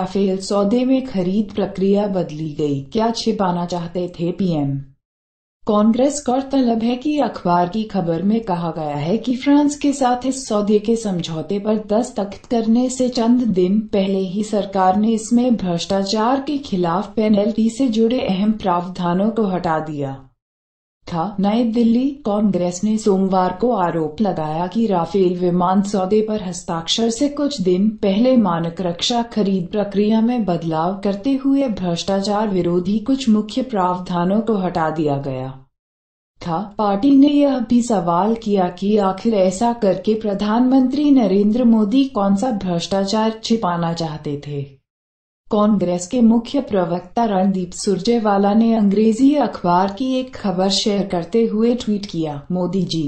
Rafale सौदे में खरीद प्रक्रिया बदली गई, क्या छिपाना चाहते थे पीएम? कांग्रेस गौरतलब है कि अखबार की खबर में कहा गया है कि फ्रांस के साथ इस सौदे के समझौते पर दस्तखत करने से चंद दिन पहले ही सरकार ने इसमें भ्रष्टाचार के खिलाफ पेनल्टी से जुड़े अहम प्रावधानों को हटा दिया था। नई दिल्ली कांग्रेस ने सोमवार को आरोप लगाया कि राफेल विमान सौदे पर हस्ताक्षर से कुछ दिन पहले मानक रक्षा खरीद प्रक्रिया में बदलाव करते हुए भ्रष्टाचार विरोधी कुछ मुख्य प्रावधानों को हटा दिया गया था। पार्टी ने यह भी सवाल किया कि आखिर ऐसा करके प्रधानमंत्री नरेंद्र मोदी कौन सा भ्रष्टाचार छिपाना चाहते थे। कांग्रेस के मुख्य प्रवक्ता रणदीप सुरजेवाला ने अंग्रेजी अखबार की एक खबर शेयर करते हुए ट्वीट किया, मोदी जी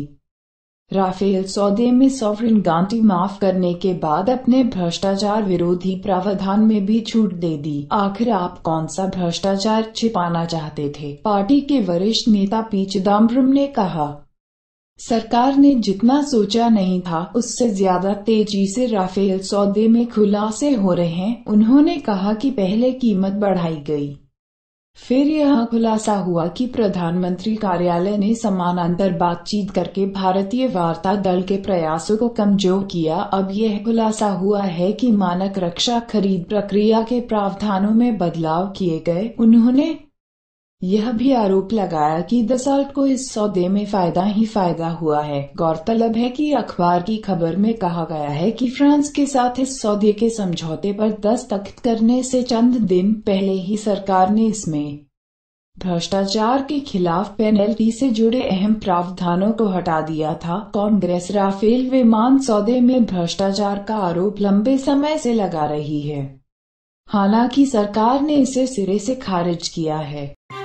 राफेल सौदे में सॉवरेन गारंटी माफ करने के बाद अपने भ्रष्टाचार विरोधी प्रावधान में भी छूट दे दी। आखिर आप कौन सा भ्रष्टाचार छिपाना चाहते थे? पार्टी के वरिष्ठ नेता पी चिदम्बरम ने कहा, सरकार ने जितना सोचा नहीं था उससे ज्यादा तेजी से राफेल सौदे में खुलासे हो रहे हैं। उन्होंने कहा कि पहले कीमत बढ़ाई गई, फिर यह खुलासा हुआ कि प्रधानमंत्री कार्यालय ने समानांतर बातचीत करके भारतीय वार्ता दल के प्रयासों को कमजोर किया। अब यह खुलासा हुआ है कि मानक रक्षा खरीद प्रक्रिया के प्रावधानों में बदलाव किए गए। उन्होंने यह भी आरोप लगाया कि दसाल्ट को इस सौदे में फायदा ही फायदा हुआ है। गौरतलब है कि अखबार की खबर में कहा गया है कि फ्रांस के साथ इस सौदे के समझौते पर दस्तखत करने से चंद दिन पहले ही सरकार ने इसमें भ्रष्टाचार के खिलाफ पेनल्टी से जुड़े अहम प्रावधानों को हटा दिया था। कांग्रेस राफेल विमान सौदे में भ्रष्टाचार का आरोप लंबे समय से लगा रही है, हालांकि सरकार ने इसे सिरे से खारिज किया है।